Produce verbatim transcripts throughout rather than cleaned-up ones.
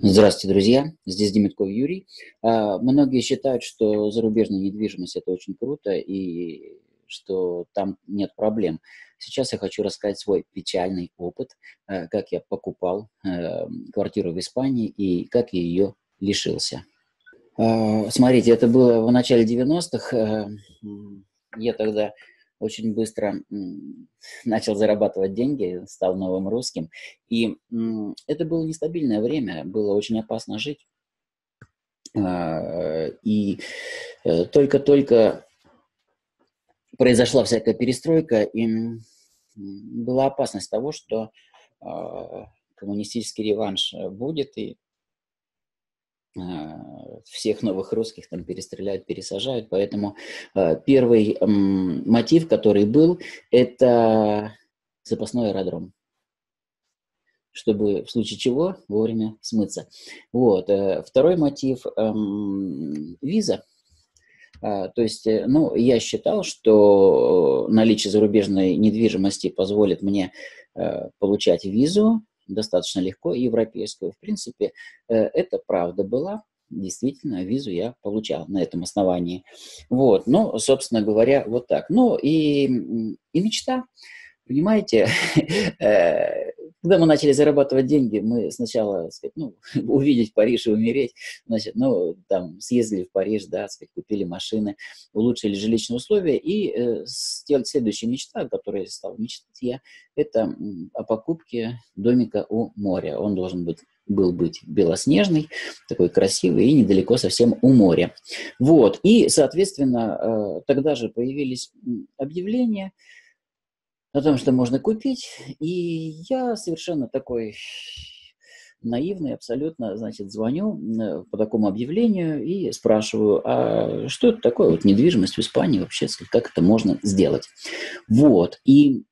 Здравствуйте, друзья! Здесь Демитков Юрий. А, Многие считают, что зарубежная недвижимость – это очень круто и что там нет проблем. Сейчас я хочу рассказать свой печальный опыт, э, как я покупал э, квартиру в Испании и как я ее лишился. А, Смотрите, это было в начале девяностых. э, м, Я тогда очень быстро м, начал зарабатывать деньги, стал новым русским. И м, это было нестабильное время, было очень опасно жить. А, И э, только-только произошла всякая перестройка, и м, была опасность того, что а, коммунистический реванш э, будет, и а, всех новых русских там перестреляют, пересажают. Поэтому а, первый м, мотив, который был, это запасной аэродром, чтобы в случае чего вовремя смыться. Вот. э, Второй мотив эм, виза. А, То есть, э, ну, я считал, что э, наличие зарубежной недвижимости позволит мне э, получать визу достаточно легко, европейскую. В принципе, э, это правда была. Действительно, визу я получал на этом основании. Вот, ну, собственно говоря, вот так. Ну, и, м, и мечта. Понимаете, э, когда мы начали зарабатывать деньги, мы сначала, так сказать, ну, увидеть Париж и умереть, значит, ну, там, съездили в Париж, да, так сказать, купили машины, улучшили жилищные условия, и э, сделать следующая мечта, о которой я стал мечтать я, это м, о покупке домика у моря. Он должен быть был быть белоснежный, такой красивый и недалеко совсем у моря. Вот, и, соответственно, э, тогда же появились м, объявления о том, что можно купить. И я совершенно такой наивный абсолютно, значит, звоню э, по такому объявлению и спрашиваю, а что это такое, вот недвижимость в Испании вообще, сказать, как это можно сделать? Вот, и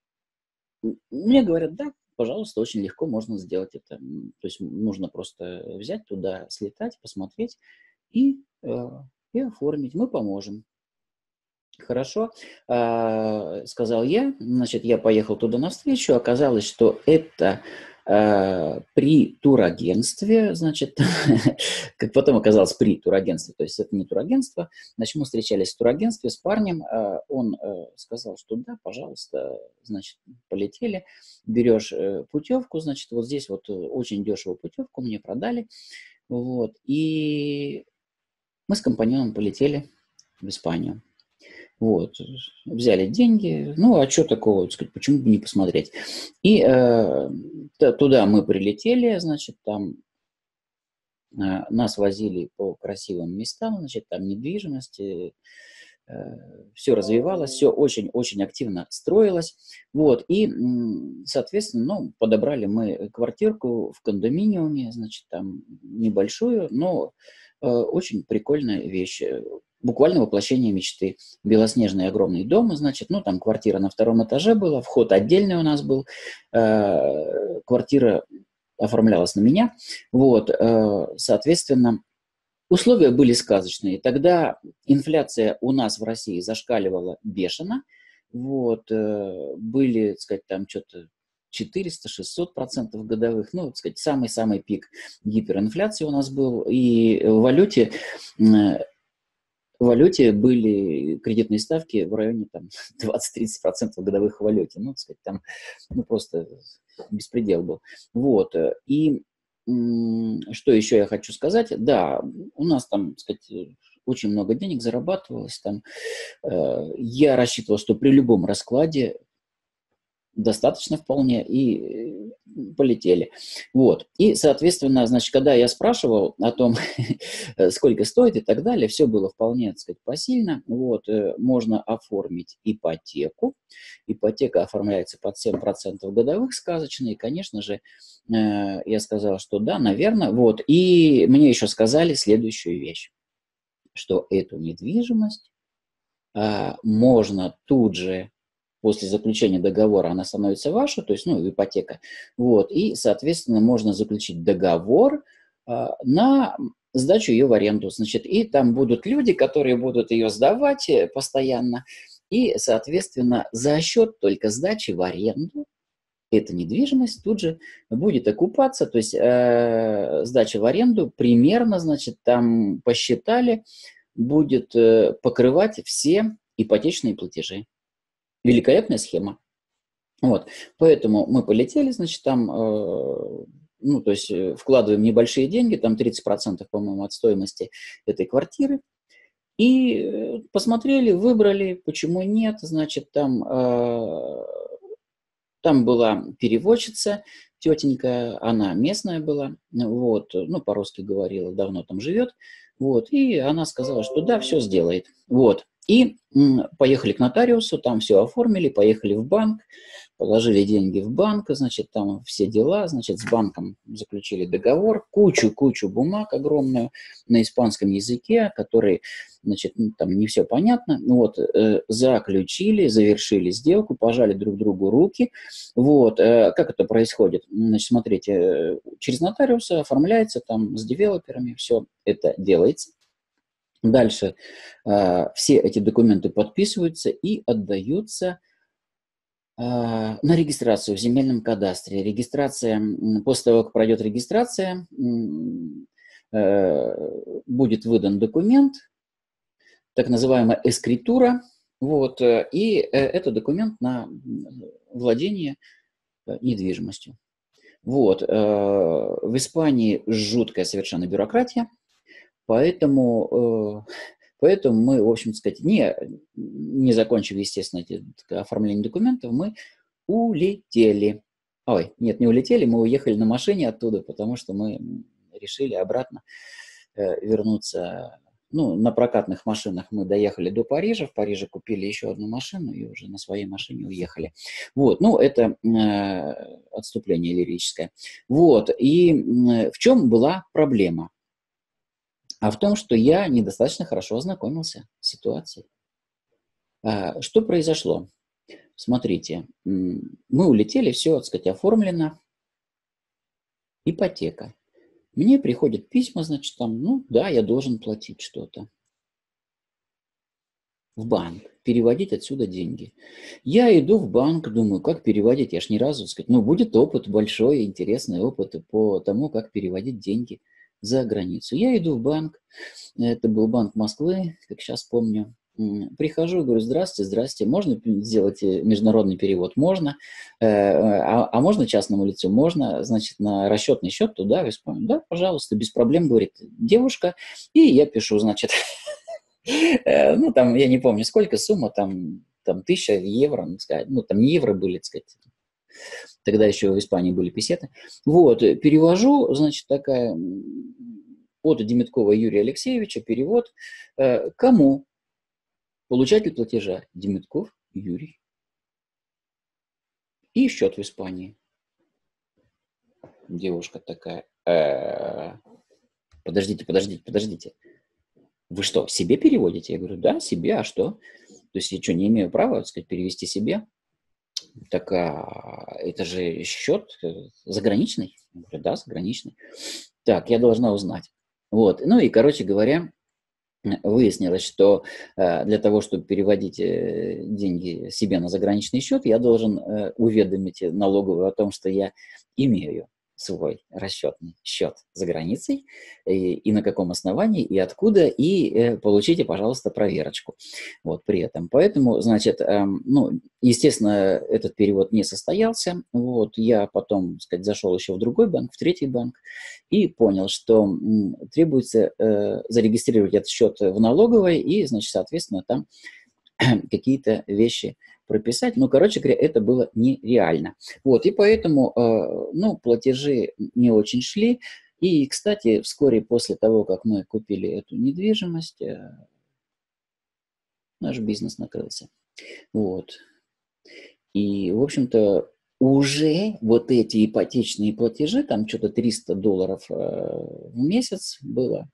мне говорят, да, пожалуйста, очень легко можно сделать это. М, То есть нужно просто взять туда, слетать, посмотреть и, э, и оформить. Мы поможем. Хорошо, а, сказал я. Значит, я поехал туда навстречу. Оказалось, что это а, при турагентстве, значит, как потом оказалось, при турагентстве, то есть это не турагентство. Значит, мы встречались в турагентстве с парнем. а, Он э, сказал, что да, пожалуйста, значит, полетели. Берешь э, путевку, значит, вот здесь вот э, очень дешевую путевку мне продали. Вот, и мы с компаньоном полетели в Испанию. Вот, взяли деньги, ну, а что такого, так сказать, почему бы не посмотреть? И э, т- туда мы прилетели, значит, там э, нас возили по красивым местам, значит, там недвижимость, э, все развивалось, все очень-очень активно строилось, вот, и, м, соответственно, ну, подобрали мы квартирку в кондоминиуме, значит, там небольшую, но э, очень прикольная вещь, э, буквально воплощение мечты. Белоснежный огромный дом, значит, ну, там квартира на втором этаже была, вход отдельный у нас был, э, квартира оформлялась на меня, вот, э, соответственно, условия были сказочные. Тогда инфляция у нас в России зашкаливала бешено. Вот, э, были, так сказать, там что-то четыреста-шестьсот процентов годовых. Ну, так сказать, самый-самый пик гиперинфляции у нас был. И в валюте, э, в валюте были кредитные ставки в районе там, двадцать-тридцать процентов годовых в валюте. Ну, так сказать, там ну, просто беспредел был. Вот. э, И м, что еще я хочу сказать? Да, у нас там, так сказать, очень много денег зарабатывалось. Там, э, я рассчитывал, что при любом раскладе достаточно вполне, и э, полетели. Вот. И, соответственно, значит, когда я спрашивал о том, сколько стоит и так далее, все было вполне, так сказать, посильно. Вот. э, Можно оформить ипотеку. Ипотека оформляется под семь процентов годовых, сказочные. И, конечно же, э, я сказал, что да, наверное. Вот. И мне еще сказали следующую вещь, что эту недвижимость а, можно тут же после заключения договора она становится ваша, то есть, ну, ипотека, вот, и, соответственно, можно заключить договор а, на сдачу ее в аренду, значит, и там будут люди, которые будут ее сдавать э, постоянно, и, соответственно, за счет только сдачи в аренду эта недвижимость тут же будет окупаться, то есть э, сдача в аренду примерно, значит, там посчитали, будет э, покрывать все ипотечные платежи. Великолепная схема. Вот, поэтому мы полетели, значит, там, э, ну, то есть э, вкладываем небольшие деньги, там тридцать процентов, по-моему, от стоимости этой квартиры, и э, посмотрели, выбрали, почему нет, значит, там... Э, Там была переводчица, тетенька, она местная была, вот, ну, по-русски говорила, давно там живет, вот, и она сказала, что да, все сделает, вот. И м, поехали к нотариусу, там все оформили, поехали в банк, положили деньги в банк, значит, там все дела, значит, с банком заключили договор, кучу-кучу бумаг огромную на испанском языке, который, значит, ну, там не все понятно, вот, э, заключили, завершили сделку, пожали друг другу руки, вот, э, как это происходит? Значит, смотрите, э, через нотариуса оформляется, там, с девелоперами, все это делается. Дальше э, все эти документы подписываются и отдаются на регистрацию в земельном кадастре. Регистрация, после того, как пройдет регистрация, будет выдан документ, так называемая эскритура, вот, и это документ на владение недвижимостью. Вот, в Испании жуткая совершенно бюрократия, поэтому... Поэтому мы, в общем сказать, не, не закончив, естественно, эти, оформление документов, мы улетели. Ой, нет, не улетели, мы уехали на машине оттуда, потому что мы решили обратно э, вернуться. Ну, на прокатных машинах мы доехали до Парижа, в Париже купили еще одну машину и уже на своей машине уехали. Вот, ну, это э, отступление лирическое. Вот, и э, в чем была проблема? А в том, что я недостаточно хорошо ознакомился с ситуацией. А, что произошло? Смотрите, мы улетели, все, так сказать, оформлено. Ипотека. Мне приходят письма, значит, там, ну да, я должен платить что-то. В банк. Переводить отсюда деньги. Я иду в банк, думаю, как переводить? Я ж ни разу, так сказать, ну, будет опыт большой, интересный опыт по тому, как переводить деньги за границу. Я иду в банк, это был Банк Москвы, как сейчас помню. Прихожу, говорю, здравствуйте, здравствуйте, можно сделать международный перевод? Можно. А, а можно частному лицу? Можно, значит, на расчетный счет туда, в Испанию? Да, пожалуйста, без проблем, говорит девушка. И я пишу, значит, ну, там, я не помню, сколько сумма, там, там, тысяча евро, ну, там не евро были, так сказать. Тогда еще в Испании были песеты. Вот, перевожу, значит, такая от Демиткова Юрия Алексеевича перевод. Кому? Получатель платежа Демитков Юрий. И счет в Испании. Девушка такая, э-э, подождите, подождите, подождите. Вы что, себе переводите? Я говорю, да, себе, а что? То есть я что, не имею права, так сказать, перевести себе? Так а, это же счет заграничный? Я говорю, да, заграничный. Так, я должна узнать. Вот, ну и, короче говоря, выяснилось, что э, для того, чтобы переводить э, деньги себе на заграничный счет, я должен э, уведомить налоговую о том, что я имею свой расчетный счет за границей, и, и на каком основании, и откуда, и э, получите, пожалуйста, проверочку. Вот при этом. Поэтому, значит, э, ну, естественно, этот перевод не состоялся. Вот, я потом, так сказать, зашел еще в другой банк, в третий банк, и понял, что м, требуется э, зарегистрировать этот счет в налоговой и, значит, соответственно, там какие-то вещи прописать. Ну, короче говоря, это было нереально. Вот, и поэтому, э, ну, платежи не очень шли. И, кстати, вскоре после того, как мы купили эту недвижимость, э, наш бизнес накрылся. Вот. И, в общем-то, уже вот эти ипотечные платежи, там что-то триста долларов э, в месяц было,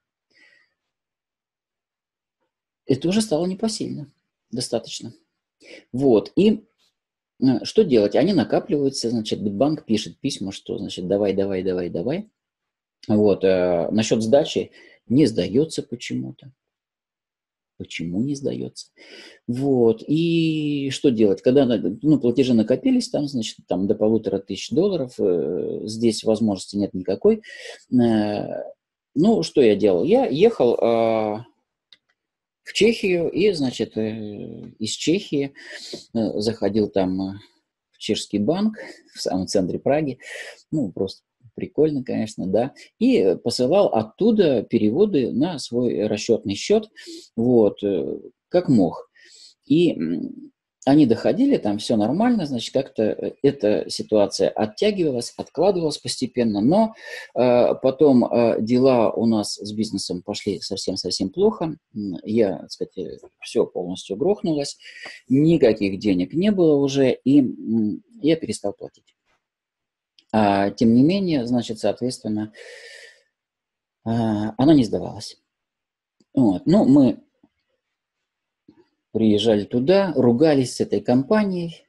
это уже стало непосильно достаточно. Вот, и э, что делать? Они накапливаются, значит, банк пишет письма, что, значит, давай, давай, давай, давай. Вот, э, насчет сдачи не сдается почему-то. Почему не сдается? Вот. И что делать? Когда ну, платежи накопились, там, значит, там до полутора тысяч долларов, э, здесь возможности нет никакой. Э, ну, что я делал? Я ехал э, в Чехию и, значит, э, из Чехии э, заходил там э, в чешский банк в самом центре Праги, ну, просто прикольно, конечно, да, и посылал оттуда переводы на свой расчетный счет, вот, э, как мог. И они доходили, там все нормально, значит, как-то эта ситуация оттягивалась, откладывалась постепенно, но э, потом э, дела у нас с бизнесом пошли совсем-совсем плохо. Я, так сказать, все полностью грохнулось, никаких денег не было уже, и м, я перестал платить. А, тем не менее, значит, соответственно, э, она не сдавалась. Вот. Ну, мы приезжали туда, ругались с этой компанией,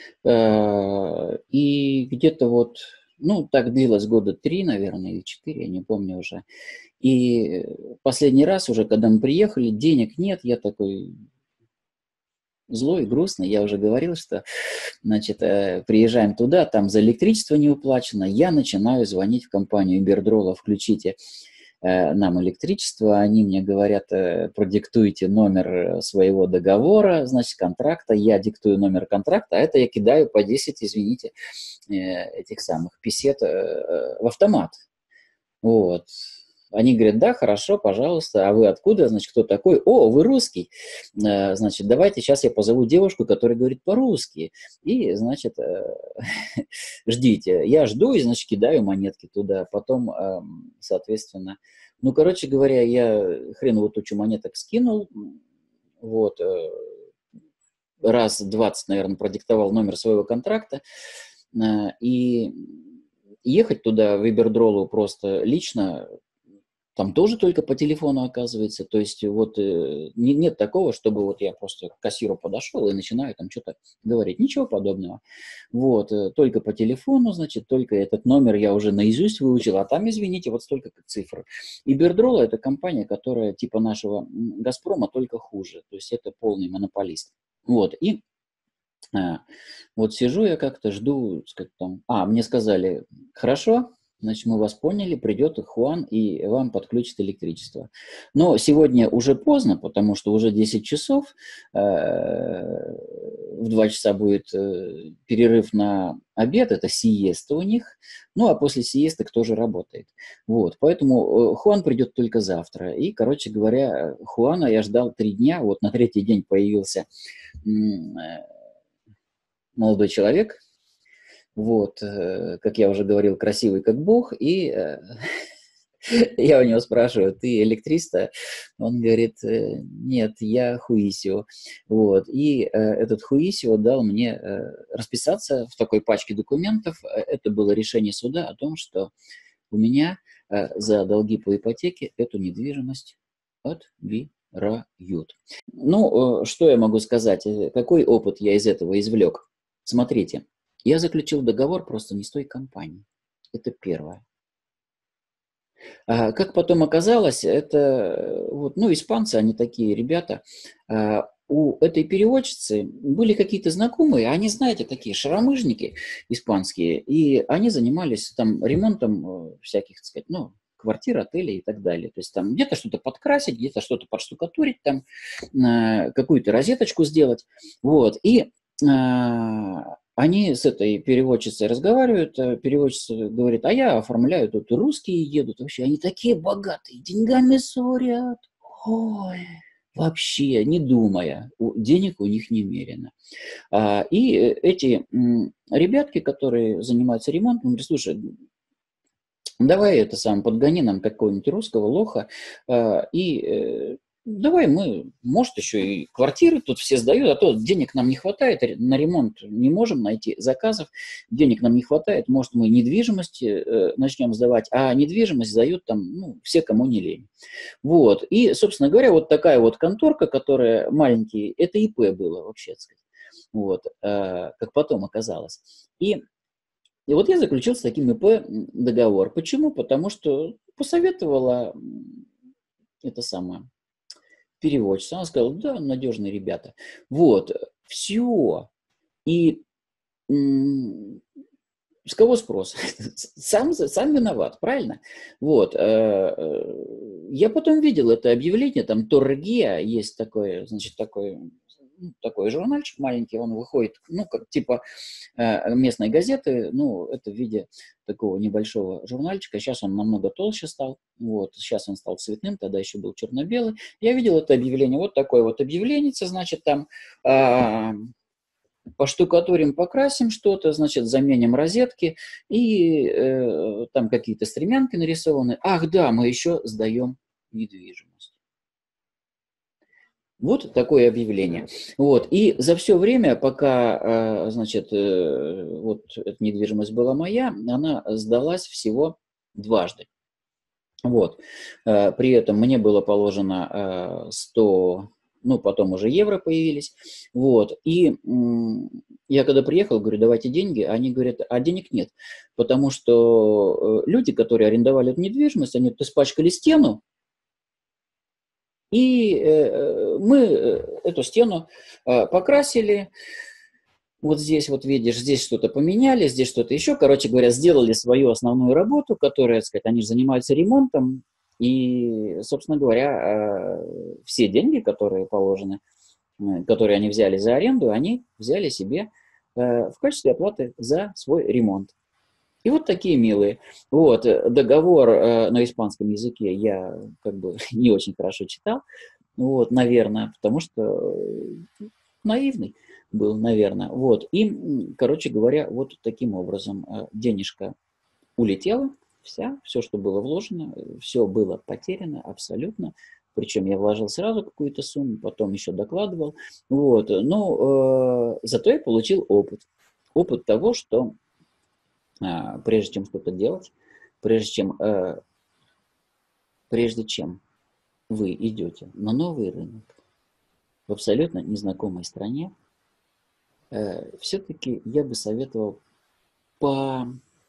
и где-то вот, ну, так длилось года три, наверное, или четыре, я не помню уже. И последний раз уже, когда мы приехали, денег нет, я такой злой, грустный, я уже говорил, что, значит, приезжаем туда, там за электричество не уплачено, я начинаю звонить в компанию Ибердрола, включите нам электричество, они мне говорят, продиктуйте номер своего договора, значит, контракта, я диктую номер контракта, а это я кидаю по десять, извините, этих самых песет в автомат. Вот. Они говорят, да, хорошо, пожалуйста, а вы откуда, значит, кто такой? О, вы русский. Значит, давайте сейчас я позову девушку, которая говорит по-русски. И, значит, ждите. Я жду и, значит, кидаю монетки туда. Потом, соответственно, ну, короче говоря, я хреновую тучу монеток скинул. Вот. Раз двадцать, наверное, продиктовал номер своего контракта. И ехать туда в Ибердролу просто лично, там тоже только по телефону, оказывается. То есть вот э, не, нет такого, чтобы вот я просто к кассиру подошел и начинаю там что-то говорить. Ничего подобного. Вот, э, только по телефону, значит, только этот номер я уже наизусть выучил, а там, извините, вот столько цифр. Ибердрол – это компания, которая типа нашего «Газпрома», только хуже. То есть это полный монополист. Вот, и а, вот сижу я как-то, жду, сказать, там, а, мне сказали, хорошо, значит, мы вас поняли, придет Хуан и вам подключит электричество. Но сегодня уже поздно, потому что уже десять часов, э, в два часа будет э, перерыв на обед, это сиеста у них, ну, а после сиесты кто же работает? Вот, поэтому э, Хуан придет только завтра. И, короче говоря, Хуана я ждал три дня, вот на третий день появился м, молодой человек, вот, э, как я уже говорил, красивый как бог, и э, я у него спрашиваю, ты электриста? Он говорит, э, нет, я Хуисио. Вот, и э, этот Хуисио дал мне э, расписаться в такой пачке документов. Это было решение суда о том, что у меня э, за долги по ипотеке эту недвижимость отбирают. Ну, э, что я могу сказать? Какой опыт я из этого извлек? Смотрите, я заключил договор просто не с той компанией. Это первое. А как потом оказалось, это вот, ну, испанцы, они такие ребята. А, у этой переводчицы были какие-то знакомые, они, знаете, такие шаромыжники испанские, и они занимались там ремонтом всяких, так сказать, ну, квартир, отелей и так далее. То есть там где-то что-то подкрасить, где-то что-то подштукатурить, там какую-то розеточку сделать. Вот. И а, они с этой переводчицей разговаривают, переводчица говорит, а я оформляю, тут русские едут, вообще, они такие богатые, деньгами сорят. Ой, вообще, не думая, денег у них немерено. А, и эти м, ребятки, которые занимаются ремонтом, говорят, слушай, давай это сам подгони нам какого-нибудь русского лоха, а, и э, давай мы, может, еще и квартиры тут все сдают, а то денег нам не хватает, на ремонт не можем найти заказов, денег нам не хватает, может, мы недвижимость э, начнем сдавать, а недвижимость сдают там, ну, все, кому не лень. Вот, и, собственно говоря, вот такая вот конторка, которая маленький, это ИП было вообще, так сказать, вот, э, как потом оказалось. И и вот я заключил с таким ИП договор. Почему? Потому что посоветовала это самое переводчица. Она сказала, да, надежные ребята. Вот, все. И м, с кого спрос? Сам, сам виноват, правильно? Вот. э, э, Я потом видел это объявление, там Торгия есть такой, значит, такой, ну, такой журнальчик маленький, он выходит, ну, как типа э, местной газеты, ну, это в виде такого небольшого журнальчика. Сейчас он намного толще стал, вот, сейчас он стал цветным, тогда еще был черно-белый. Я видел это объявление, вот такое вот объявление, значит, там а, поштукатурим, покрасим что-то, значит, заменим розетки, и э, там какие-то стремянки нарисованы. Ах, да, мы еще сдаем недвижимость. Вот такое объявление. Вот. И за все время, пока, э, значит, э, вот эта недвижимость была моя, она сдалась всего дважды. Вот. Э, При этом мне было положено э, сто, ну, потом уже евро появились. Вот. И м, я когда приехал, говорю, давайте деньги. Они говорят, а денег нет. Потому что э, люди, которые арендовали эту недвижимость, они испачкали стену. И э, мы э, эту стену э, покрасили. Вот здесь, вот видишь, здесь что-то поменяли, здесь что-то еще. Короче говоря, сделали свою основную работу, которая, так сказать, они же занимаются ремонтом. И, собственно говоря, э, все деньги, которые положены, э, которые они взяли за аренду, они взяли себе э, в качестве оплаты за свой ремонт. И вот такие милые. Вот, э, договор э, на испанском языке я как бы не очень хорошо читал, вот, наверное, потому что э, наивный был, наверное. Вот. И, м, короче говоря, вот таким образом э, денежка улетела, вся, все, что было вложено, все было потеряно абсолютно. Причем я вложил сразу какую-то сумму, потом еще докладывал. Вот. Но э, зато я получил опыт. Опыт того, что э, прежде чем что-то делать, прежде чем, э, прежде чем вы идете на новый рынок, в абсолютно незнакомой стране, э, все-таки я бы советовал по,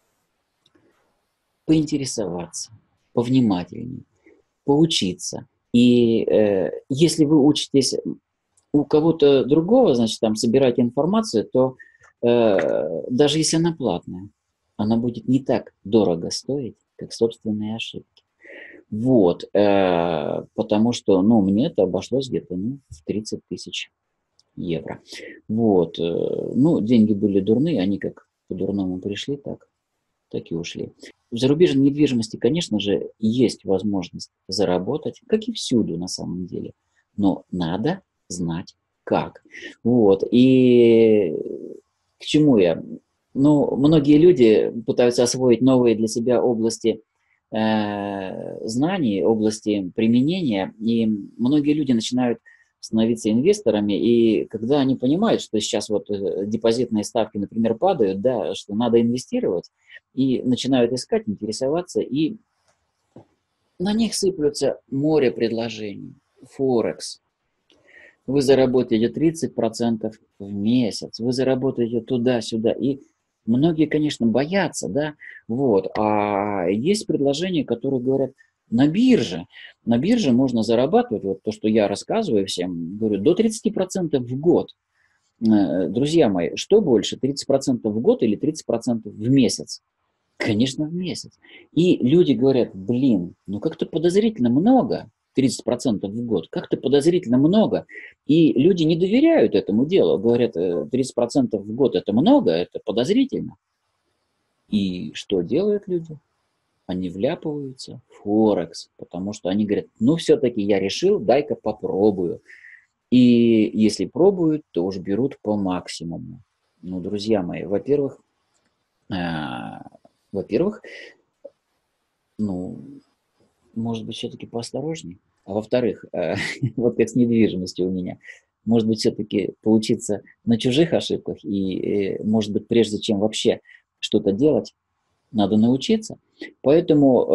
поинтересоваться, повнимательнее, поучиться. И э, если вы учитесь у кого-то другого, значит, там собираете информацию, то э, даже если она платная, она будет не так дорого стоить, как собственные ошибки. Вот, э, потому что, ну, мне это обошлось где-то, ну, в тридцать тысяч евро. Вот. Ну, деньги были дурные, они как по-дурному пришли, так, так и ушли. В зарубежной недвижимости, конечно же, есть возможность заработать, как и всюду на самом деле. Но надо знать как. Вот. И к чему я? Ну, многие люди пытаются освоить новые для себя области э, знаний, области применения, и многие люди начинают становиться инвесторами, и когда они понимают, что сейчас вот депозитные ставки, например, падают, да, что надо инвестировать, и начинают искать, интересоваться, и на них сыплются море предложений. Форекс. Вы заработаете тридцать процентов в месяц, вы заработаете туда-сюда, и многие, конечно, боятся, да, вот, а есть предложения, которые говорят, на бирже, на бирже можно зарабатывать, вот то, что я рассказываю всем, говорю, до тридцати процентов в год. Друзья мои, что больше, тридцать процентов в год или тридцать процентов в месяц? Конечно, в месяц. И люди говорят, блин, ну как-то подозрительно много, тридцать процентов в год, как-то подозрительно много. И люди не доверяют этому делу, говорят, тридцать процентов в год это много, это подозрительно. И что делают люди? Они вляпываются в Форекс, потому что они говорят, ну все-таки я решил, дай-ка попробую. И если пробуют, то уж берут по максимуму. Ну, друзья мои, во-первых, э, во-первых, ну, может быть, все-таки поосторожнее. А во-вторых, э, вот как с недвижимостью у меня, может быть, все-таки поучиться на чужих ошибках, и, э, может быть, прежде чем вообще что-то делать, надо научиться. Поэтому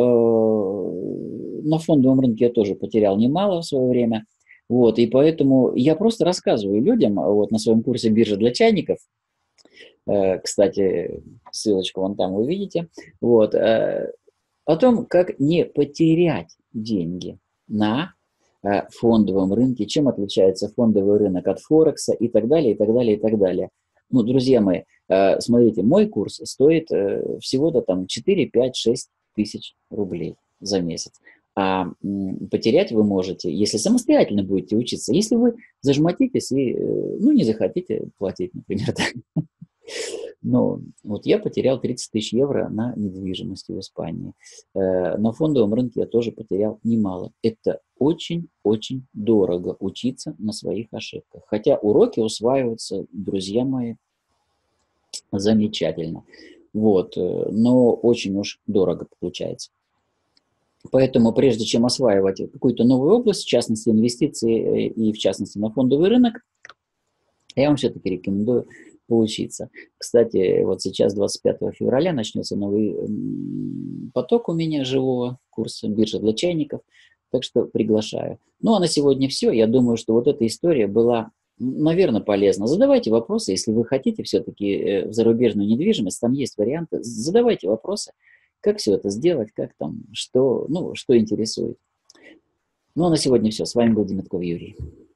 э, на фондовом рынке я тоже потерял немало в свое время. Вот, и поэтому я просто рассказываю людям вот, на своем курсе «Биржа для чайников». Э, кстати, ссылочку вон там вы видите. Вот, э, о том, как не потерять деньги на фондовом рынке, чем отличается фондовый рынок от Форекса и так далее, и так далее, и так далее. Ну, друзья мои, смотрите, мой курс стоит всего-то там четыре, пять, шесть тысяч рублей за месяц. А потерять вы можете, если самостоятельно будете учиться, если вы зажмотитесь и, ну, не захотите платить, например, так. Но вот я потерял тридцать тысяч евро на недвижимости в Испании. На фондовом рынке я тоже потерял немало. Это очень-очень дорого учиться на своих ошибках. Хотя уроки усваиваются, друзья мои, замечательно. Вот, но очень уж дорого получается. Поэтому прежде чем осваивать какую-то новую область, в частности инвестиции и в частности на фондовый рынок, я вам все-таки рекомендую поучиться. Кстати, вот сейчас двадцать пятого февраля начнется новый поток у меня живого курса «Биржа для чайников», так что приглашаю. Ну а на сегодня все. Я думаю, что вот эта история была, наверное, полезна. Задавайте вопросы, если вы хотите все-таки в зарубежную недвижимость, там есть варианты. Задавайте вопросы, как все это сделать, как там, что, ну, что интересует. Ну а на сегодня все. С вами был Демятков Юрий.